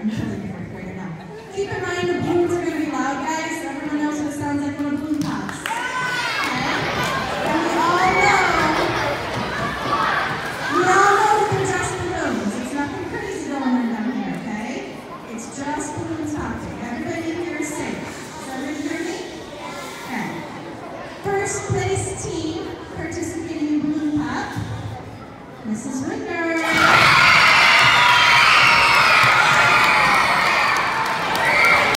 until you figure it out. Keep in mind the balloons are going to be loud, guys. Everyone knows what it sounds like when a balloon pops. Okay? And we all know that they're just balloons. It's nothing crazy going on down here, okay? It's just balloons popping.